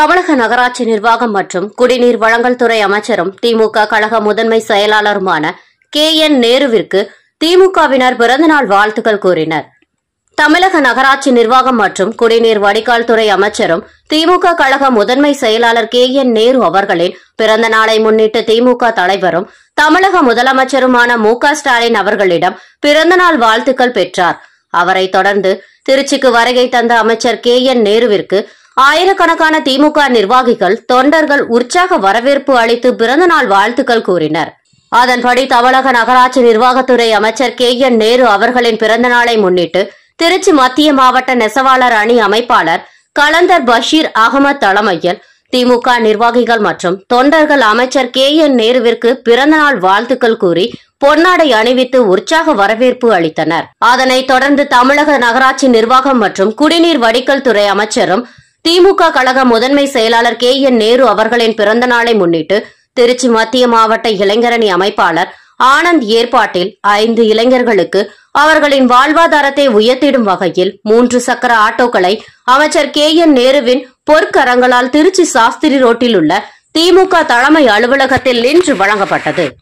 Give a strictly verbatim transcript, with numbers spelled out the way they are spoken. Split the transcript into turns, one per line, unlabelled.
தமிழக நகராட்சி நிர்வாகம் மற்றும் குடிநீர் வழங்கல் துறை அமைச்சரும் திமுக கழக முதன்மை செயலாளருமான கே என் நேருவிற்கு திமுகவினர் பிறந்தநாள் வாழ்த்துக்கள் கூறினர். தமிழக நகராட்சி நிர்வாகம் மற்றும் குடிநீர் வடிகால் துறை அமைச்சரும் திமுக கழக முதன்மை செயலாளர் கே என் நேரு அவர்களின் பிறந்த நாளை முன்னிட்டு திமுக தலைவரும் தமிழக முதலமைச்சருமான மு க ஸ்டாலின் அவர்களிடம் பிறந்தநாள் வாழ்த்துக்கள் பெற்றார். அவரை தொடர்ந்து திருச்சிக்கு வருகை தந்த அமைச்சர் கே என் நேருவிற்கு ஆயிரக்கணக்கான திமுக நிர்வாகிகள், தொண்டர்கள் உற்சாக வரவேற்பு அளித்து பிறந்தநாள் வாழ்த்துக்கள் கூறினர். அதன்படி தமிழக நகராட்சி நிர்வாகத்துறை அமைச்சர் கே என் நேரு அவர்களின் பிறந்த நாளை முன்னிட்டு திருச்சி மத்திய மாவட்ட நெசவாளர் அணி அமைப்பாளர் கலந்தர் பஷீர் அகமது தலைமையில் திமுக நிர்வாகிகள் மற்றும் தொண்டர்கள் அமைச்சர் கே என் நேருவிற்கு பிறந்தநாள் வாழ்த்துக்கள் கூறி பொன்னாடை அணிவித்து உற்சாக வரவேற்பு அளித்தனர். அதனைத் தொடர்ந்து தமிழக நகராட்சி நிர்வாகம் மற்றும் குடிநீர் வடிகால் துறை அமைச்சரும் திமுக கழக முதன்மை செயலாளர் கே என் நேரு அவர்களின் பிறந்த நாளை முன்னிட்டு திருச்சி மத்திய மாவட்ட இளைஞரணி அமைப்பாளர் ஆனந்த் ஏற்பாட்டில் ஐந்து இளைஞர்களுக்கு அவர்களின் வாழ்வாதாரத்தை உயர்த்திடும் வகையில் மூன்று சக்கர ஆட்டோக்களை அமைச்சர் கே என் நேருவின் பொற்கரங்களால் திருச்சி சாஸ்திரி ரோட்டில் உள்ள திமுக தலைமை அலுவலகத்தில் இன்று வழங்கப்பட்டது.